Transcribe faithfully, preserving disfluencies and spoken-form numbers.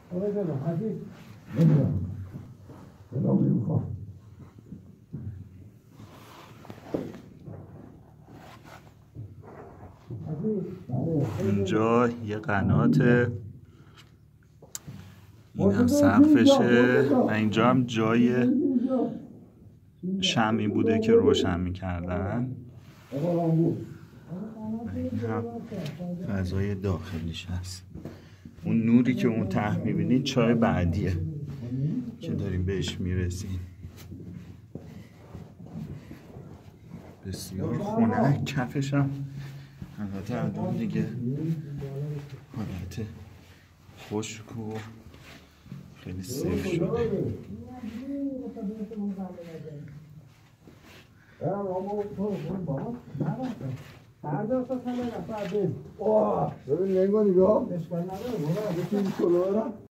آقای جناب عزیز نمیدونم جناب نمیخوام. اینجا یه قناته، این هم سقفشه و اینجا هم جای شمعی بوده که روشن میکردن. این هم فضای داخلیش هست. اون نوری که اون ته میبینید چای بعدیه که داریم بهش میرسیم. بسیار خنک، کفش هم البته الان دیگه حالت خشک و خیلی سیف شده. ببین نگاه نگاه اشکال نداره.